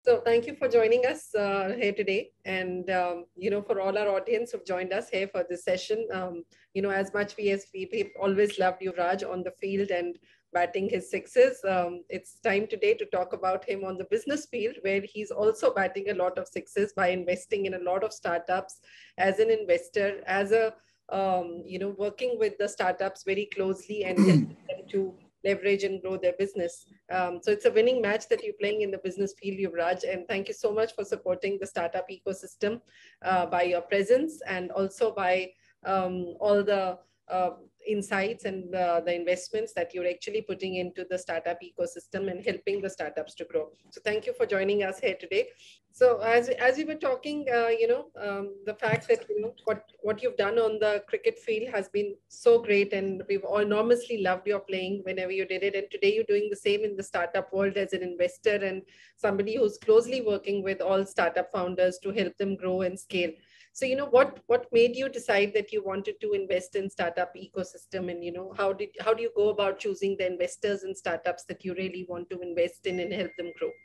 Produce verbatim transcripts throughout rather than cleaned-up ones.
So thank you for joining us uh, here today. And, um, you know, for all our audience who've joined us here for this session, um, you know, as much we as we, we've always loved Yuvraj on the field and batting his sixes, um, it's time today to talk about him on the business field, where he's also batting a lot of sixes by investing in a lot of startups as an investor, as a, um, you know, working with the startups very closely and helping them to leverage and grow their business. Um, so it's a winning match that you're playing in the business field, Yuvraj. And thank you so much for supporting the startup ecosystem uh, by your presence and also by um, all the uh, insights and uh, the investments that you're actually putting into the startup ecosystem and helping the startups to grow. So thank you for joining us here today. So as as we were talking, uh, you know, um, the fact that you know what what you've done on the cricket field has been so great, and we've enormously loved your playing whenever you did it. And today you're doing the same in the startup world as an investor and somebody who's closely working with all startup founders to help them grow and scale. So you know what what made you decide that you wanted to invest in startup ecosystem, and you know how did how do you go about choosing the investors and startups that you really want to invest in and help them grow?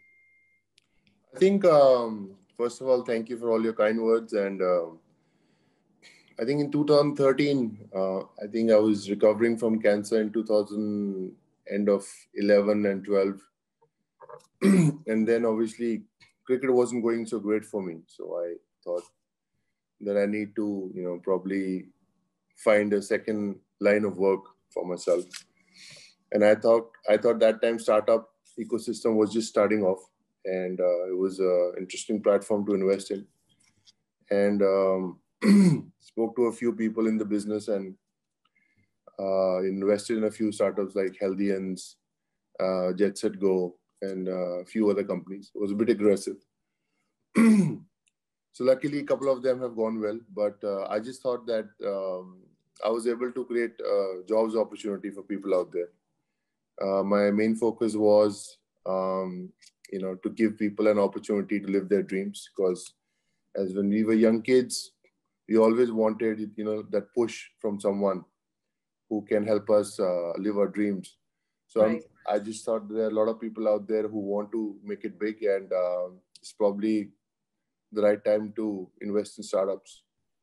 I think, um, first of all, thank you for all your kind words. And uh, I think in two thousand thirteen, uh, I think I was recovering from cancer in two thousand, end of eleven and twelve. And then obviously cricket wasn't going so great for me. So I thought that I need to, you know, probably find a second line of work for myself. And I thought, I thought that time startup ecosystem was just starting off. And uh, it was an interesting platform to invest in. And um, spoke to a few people in the business and uh, invested in a few startups like Healthians, uh, Jet Set Go, and uh, a few other companies. It was a bit aggressive. So luckily, a couple of them have gone well. But uh, I just thought that um, I was able to create uh, jobs opportunity for people out there. Uh, my main focus was um, you know, to give people an opportunity to live their dreams. Because as when we were young kids, we always wanted, you know, that push from someone who can help us uh, live our dreams. So right. I'm, I just thought there are a lot of people out there who want to make it big, and uh, it's probably the right time to invest in startups.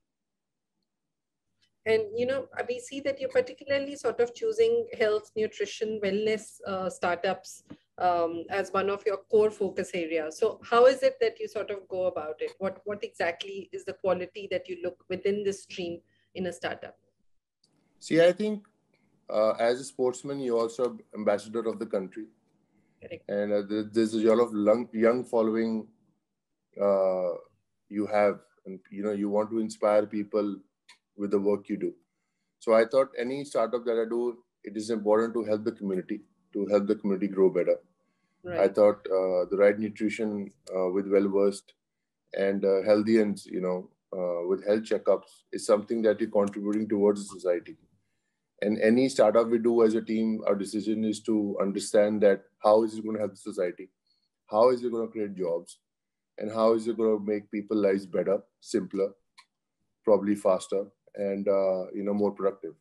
And, you know, we see that you're particularly sort of choosing health, nutrition, wellness uh, startups um, as one of your core focus areas. So how is it that you sort of go about it? What, what exactly is the quality that you look within this stream in a startup? See, I think uh, as a sportsman, you're also ambassador of the country. Correct. And uh, there's a lot of young, young following uh, you have. And, you know, you want to inspire people with the work you do. So I thought any startup that I do, it is important to help the community, to help the community grow better. Right. I thought uh, the right nutrition uh, with well-versed and uh, healthy and, you know, uh, with health checkups is something that you're contributing towards the society. And any startup we do as a team, our decision is to understand that how is it going to help the society? How is it going to create jobs? And how is it going to make people's lives better, simpler, probably faster, and uh, you know, more productive.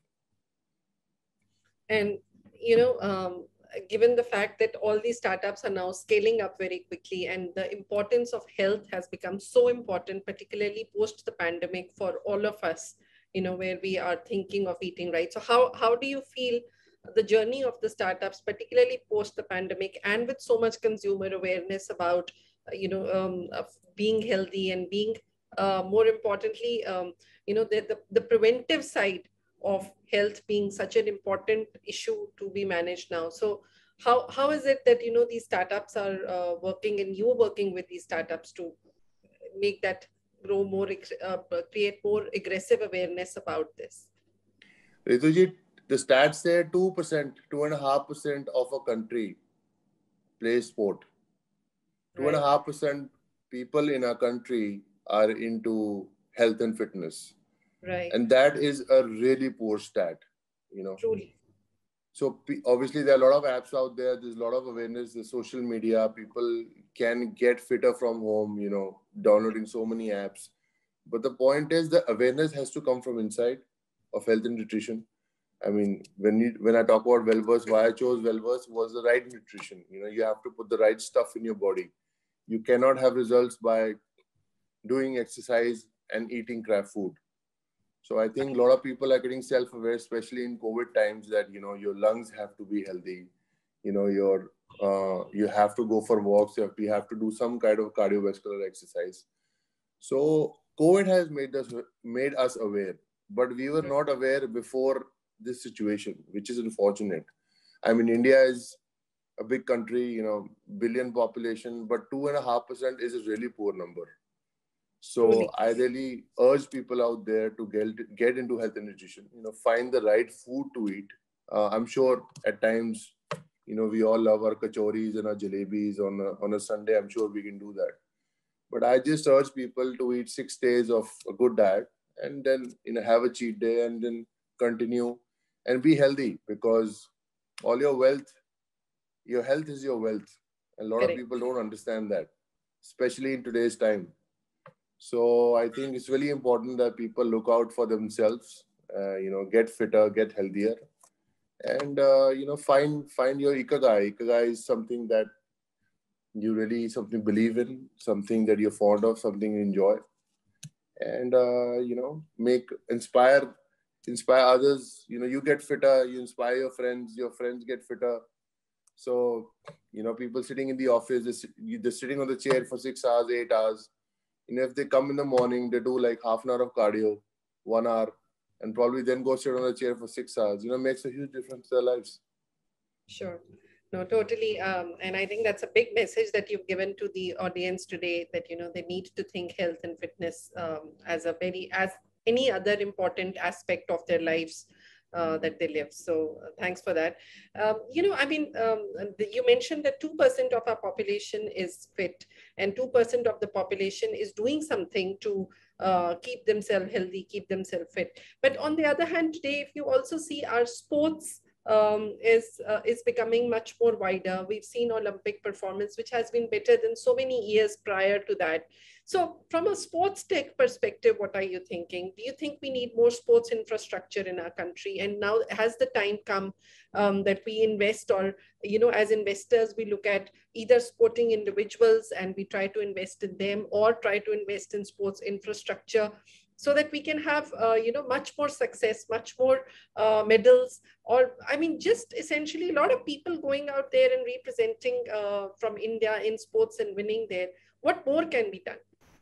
And you know, um, given the fact that all these startups are now scaling up very quickly, and the importance of health has become so important, particularly post the pandemic for all of us, you know, where we are thinking of eating right. So how how do you feel the journey of the startups, particularly post the pandemic, and with so much consumer awareness about you know um, of being healthy and being uh, more importantly, um, you know, the, the the preventive side of health being such an important issue to be managed now. So how how is it that you know these startups are uh, working, and you're working with these startups to make that grow more, uh, create more aggressive awareness about this? Rituji, the stats say two percent, two and a half percent of a country plays sport. Two and a half percent people in our country are into health and fitness. Right. And that is a really poor stat, you know. Truly. So obviously there are a lot of apps out there. There's a lot of awareness. The social media, people can get fitter from home, you know, downloading so many apps. But the point is the awareness has to come from inside of health and nutrition. I mean, when you, when I talk about Wellverse, why I chose Wellverse was the right nutrition. You know, you have to put the right stuff in your body. You cannot have results by doing exercise and eating crap food. So I think a lot of people are getting self-aware, especially in COVID times, that, you know, your lungs have to be healthy. You know, your uh, you have to go for walks. You have, you have to do some kind of cardiovascular exercise. So COVID has made us made us aware, but we were not aware before this situation, which is unfortunate. I mean, India is a big country, you know, billion population, but two and a half percent is a really poor number. So Truly. I really urge people out there to get get into health and nutrition. You know, find the right food to eat. Uh, I'm sure at times, you know, we all love our kachoris and our jalebis on a, on a Sunday. I'm sure we can do that. But I just urge people to eat six days of a good diet and then, you know, have a cheat day and then continue and be healthy, because all your wealth, your health is your wealth. And a lot of Correct. people don't understand that, especially in today's time. So I think it's really important that people look out for themselves, uh, you know, get fitter, get healthier, and, uh, you know, find find your ikigai. Ikigai is something that you really something believe in, something that you're fond of, something you enjoy, and, uh, you know, make inspire inspire others. You know, you get fitter, you inspire your friends, your friends get fitter. So, you know, people sitting in the office, they're, sit- they're sitting on the chair for six hours, eight hours. You know, if they come in the morning, they do like half an hour of cardio, one hour, and probably then go sit on the chair for six hours. You know, makes a huge difference to their lives. Sure. No, totally. Um, and I think that's a big message that you've given to the audience today, that, you know, they need to think health and fitness um, as a very, as any other important aspect of their lives uh, that they live. So uh, thanks for that. Um, you know, I mean, um, the, you mentioned that two percent of our population is fit and two percent of the population is doing something to uh, keep themselves healthy, keep themselves fit. But on the other hand, today, if you also see our sports um, is uh, is becoming much more wider. We've seen Olympic performance, which has been better than so many years prior to that. So from a sports tech perspective, what are you thinking? Do you think we need more sports infrastructure in our country? And now has the time come um, that we invest, or, you know, as investors, we look at either sporting individuals and we try to invest in them, or try to invest in sports infrastructure, so that we can have, uh, you know, much more success, much more uh, medals, or, I mean, just essentially a lot of people going out there and representing uh, from India in sports and winning there. What more can be done?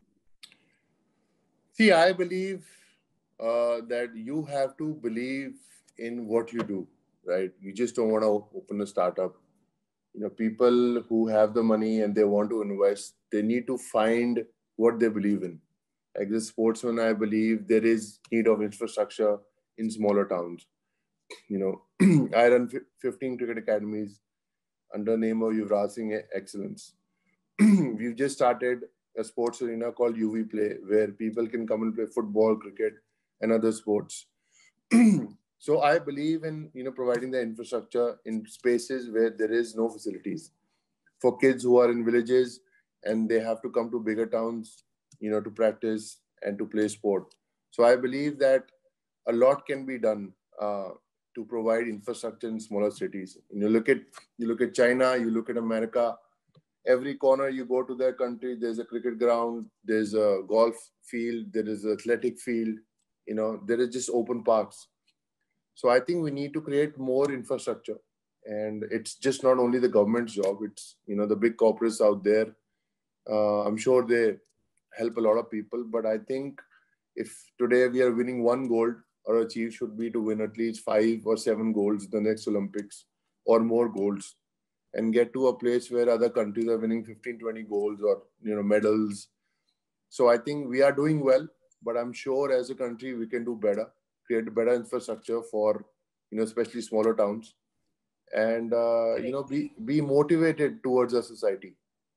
See, I believe uh, that you have to believe in what you do, right? You just don't want to open a startup. You know, people who have the money and they want to invest, they need to find what they believe in. Like the sportsman, I believe there is need of infrastructure in smaller towns. You know, I run fifteen cricket academies under name of Yuvraj Singh Excellence. We've just started a sports arena called U V Play, where people can come and play football, cricket, and other sports. So I believe in, you know, providing the infrastructure in spaces where there is no facilities for kids who are in villages and they have to come to bigger towns, you know, to practice and to play sport. So I believe that a lot can be done uh, to provide infrastructure in smaller cities. You know, look at you look at China, you look at America. Every corner you go to their country, there's a cricket ground, there's a golf field, there is an athletic field. You know, there is just open parks. So I think we need to create more infrastructure, and it's just not only the government's job. It's, you know, the big corporates out there. Uh, I'm sure they help a lot of people, but I think if today we are winning one gold, our achieve should be to win at least five or seven golds in the next Olympics, or more golds, and get to a place where other countries are winning fifteen, twenty golds, or, you know, medals. So I think we are doing well, but I'm sure as a country we can do better, create a better infrastructure for, you know, especially smaller towns, and, uh, you know, be, be motivated towards our society.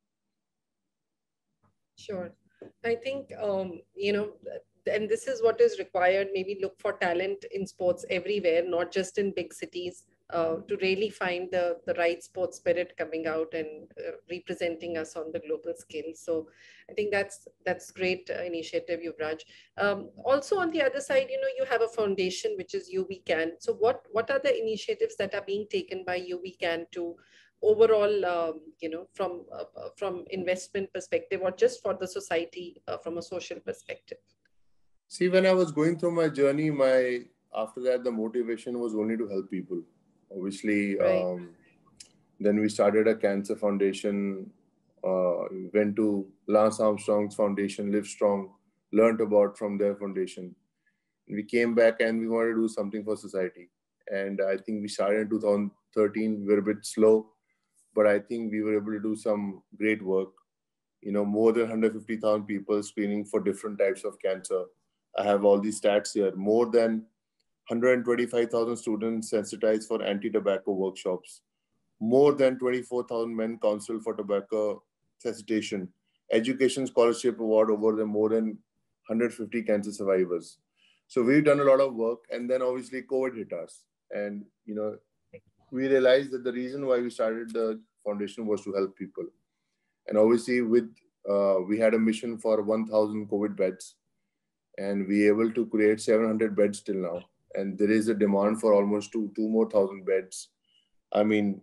Sure. I think, um, you know, and this is what is required. Maybe look for talent in sports everywhere, not just in big cities, uh, to really find the, the right sports spirit coming out and uh, representing us on the global scale. So I think that's that's great uh, initiative, Yuvraj. Um, also on the other side, you know, you have a foundation, which is U V CAN. So what, what are the initiatives that are being taken by U V CAN to overall, um, you know, from uh, from investment perspective, or just for the society uh, from a social perspective? See, when I was going through my journey, my after that the motivation was only to help people. Obviously, Right. um, then we started a cancer foundation. Uh, went to Lance Armstrong's foundation, Live Strong, learned about from their foundation. We came back and we wanted to do something for society. And I think we started in two thousand thirteen. We were a bit slow, but I think we were able to do some great work. You know, more than one hundred fifty thousand people screening for different types of cancer. I have all these stats here. More than one hundred twenty-five thousand students sensitized for anti-tobacco workshops. More than twenty-four thousand men counseled for tobacco cessation. Education scholarship award over the more than one hundred fifty cancer survivors. So we've done a lot of work, and then obviously COVID hit us. And, you know, we realized that the reason why we started the foundation was to help people. And obviously with, uh, we had a mission for one thousand COVID beds, and we able to create seven hundred beds till now. And there is a demand for almost two, two more thousand beds. I mean,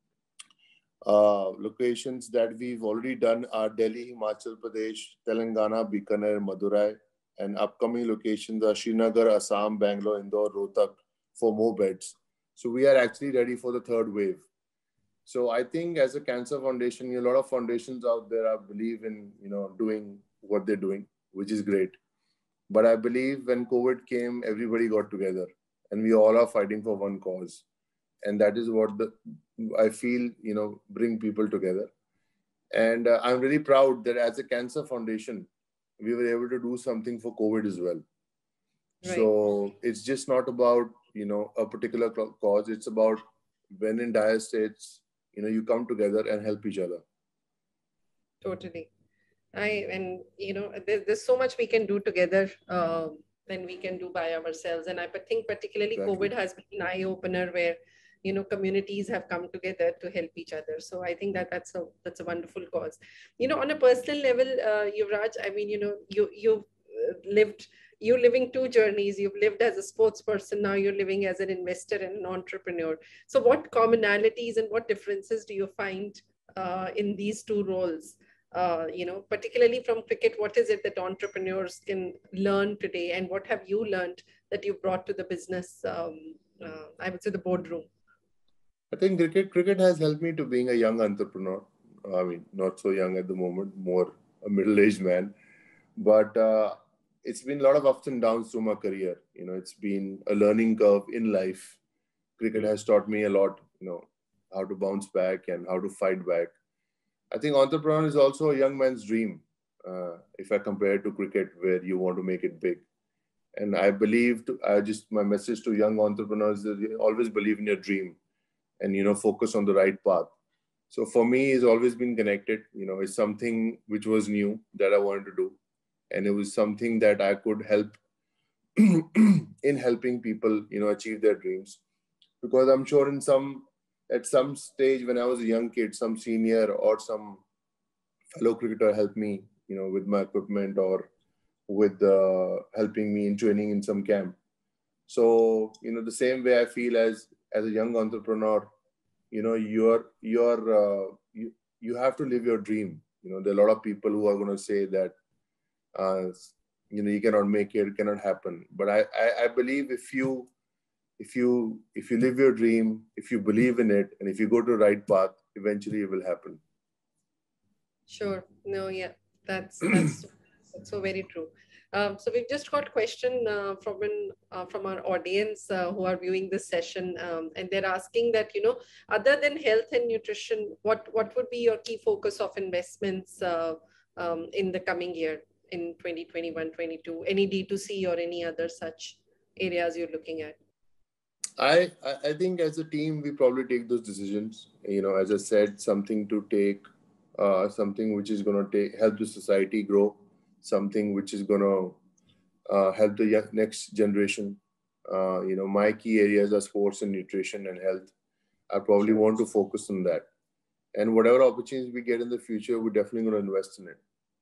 uh, locations that we've already done are Delhi, Himachal Pradesh, Telangana, Bikaner, Madurai, and upcoming locations are Srinagar, Assam, Bangalore, Indore, Rohtak for more beds. So we are actually ready for the third wave. So I think as a cancer foundation, a lot of foundations out there, I believe in, you know, doing what they're doing, which is great. But I believe when COVID came, everybody got together and we all are fighting for one cause. And that is what the, I feel, you know, bring people together. And uh, I'm really proud that as a cancer foundation, we were able to do something for COVID as well. Right. So it's just not about, you know, a particular cause. It's about when in dire states, you know, you come together and help each other. Totally. I, and, you know, there, there's so much we can do together uh, than we can do by ourselves. And I think particularly exactly. COVID has been an eye-opener where, you know, communities have come together to help each other. So I think that that's a, that's a wonderful cause. You know, on a personal level, uh, Yuvraj, I mean, you know, you, you've lived, you're living two journeys. You've lived as a sports person. Now you're living as an investor and an entrepreneur. So what commonalities and what differences do you find uh, in these two roles? Uh, you know, particularly from cricket, what is it that entrepreneurs can learn today, and what have you learned that you brought to the business, um, uh, I would say the boardroom? I think cricket cricket has helped me to being a young entrepreneur. I mean, not so young at the moment, more a middle-aged man. But uh, it's been a lot of ups and downs through my career. You know, it's been a learning curve in life. Cricket has taught me a lot, you know, how to bounce back and how to fight back. I think entrepreneur is also a young man's dream, uh, if I compare it to cricket, where you want to make it big. And I believe, to, I just, my message to young entrepreneurs is always believe in your dream and, you know, focus on the right path. So for me, it's always been connected. You know, it's something which was new that I wanted to do. And it was something that I could help in helping people, you know, achieve their dreams. Because I'm sure in some, at some stage when I was a young kid, some senior or some fellow cricketer helped me, you know, with my equipment or with uh, helping me in training in some camp. So, you know, the same way I feel as, as a young entrepreneur, you know, you're, you're, uh, you, you have to live your dream. You know, there are a lot of people who are going to say that, uh, you know, you cannot make it, it cannot happen. But I, I, I believe if you, if you, if you live your dream, if you believe in it, and if you go to the right path, eventually it will happen. Sure. No, yeah, that's, that's, that's so very true. Um, so we've just got a question uh, from an, uh, from our audience uh, who are viewing this session, um, and they're asking that, you know, other than health and nutrition, what, what would be your key focus of investments uh, um, in the coming year in twenty twenty-one, twenty-two? Any D two C or any other such areas you're looking at? I, I think as a team, we probably take those decisions. You know, as I said, something to take, uh, something which is going to take help the society grow, something which is going to uh, help the next generation. Uh, you know, my key areas are sports and nutrition and health. I probably sure. want to focus on that. And whatever opportunities we get in the future, we're definitely going to invest in it.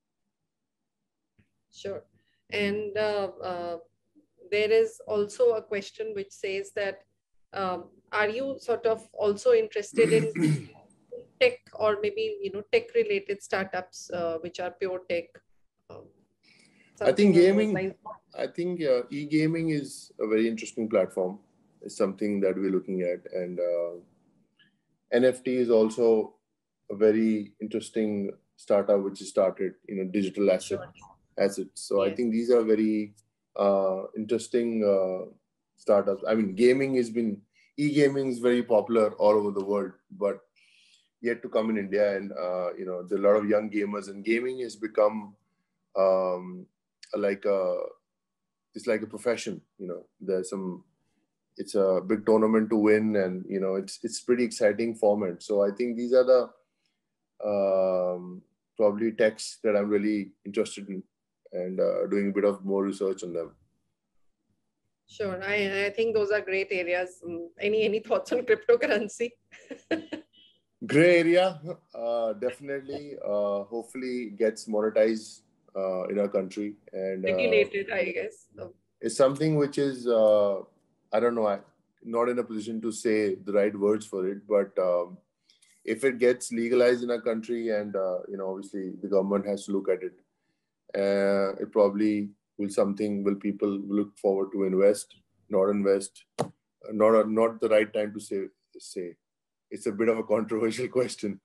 Sure. And uh, uh, there is also a question which says that, um, are you sort of also interested in tech or maybe, you know, tech related startups, uh, which are pure tech. Um, I think something on those gaming, lines. I think uh, e-gaming is a very interesting platform. It's something that we're looking at. And uh, N F T is also a very interesting startup which is started, you know, digital asset Sure. assets. So I Yes. think these are very uh, interesting uh, startups. I mean, gaming has been, e-gaming is very popular all over the world, but yet to come in India. And, uh, you know, there are a lot of young gamers, and gaming has become um, like a, it's like a profession, you know, there's some, it's a big tournament to win, and, you know, it's, it's pretty exciting format. So I think these are the um, probably techs that I'm really interested in, and uh, doing a bit of more research on them. Sure. I, I think those are great areas. Um, any, any thoughts on cryptocurrency? Gray area, uh, definitely. Uh, hopefully gets monetized uh, in our country, and uh, Regulated, I guess. So, it's something which is uh, I don't know. I'm not in a position to say the right words for it, but um, if it gets legalized in our country, and uh, you know, obviously the government has to look at it, uh, it probably will something will people look forward to invest, not invest, not a, not the right time to say say. It's a bit of a controversial question.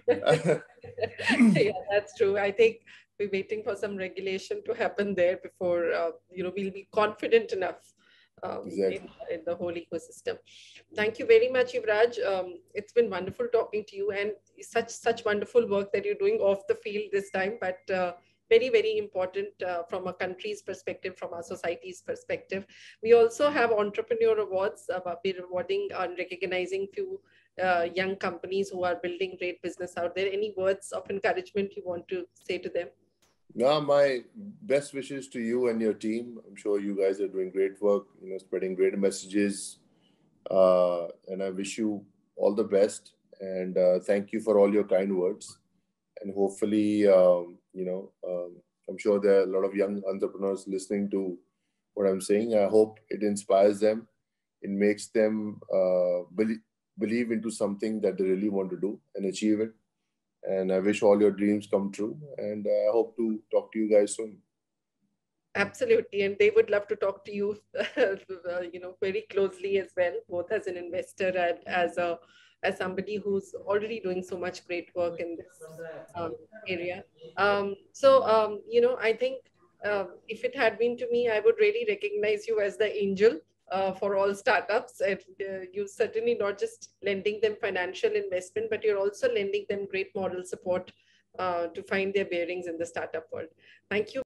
yeah, that's true. I think we're waiting for some regulation to happen there before, uh, you know, we'll be confident enough um, Exactly. in, in the whole ecosystem. Thank you very much, Yuvraj. Um, it's been wonderful talking to you, and such such wonderful work that you're doing off the field this time, but uh, very, very important uh, from a country's perspective, from our society's perspective. We also have entrepreneur awards. Uh, we're rewarding and recognizing few uh, young companies who are building great business out there. Any words of encouragement you want to say to them? Now, my best wishes to you and your team. I'm sure you guys are doing great work, you know, spreading great messages. Uh, and I wish you all the best. And uh, thank you for all your kind words. And hopefully, um, you know, um, I'm sure there are a lot of young entrepreneurs listening to what I'm saying. I hope it inspires them. It makes them uh, believe, believe into something that they really want to do and achieve it. And I wish all your dreams come true. And uh, I hope to talk to you guys soon. Absolutely, and they would love to talk to you, you know, very closely as well, both as an investor and as a as somebody who's already doing so much great work in this um, area. Um, so, um, you know, I think uh, if it had been to me, I would really recognize you as the angel uh, for all startups. And uh, you certainly not just lending them financial investment, but you're also lending them great moral support uh, to find their bearings in the startup world. Thank you.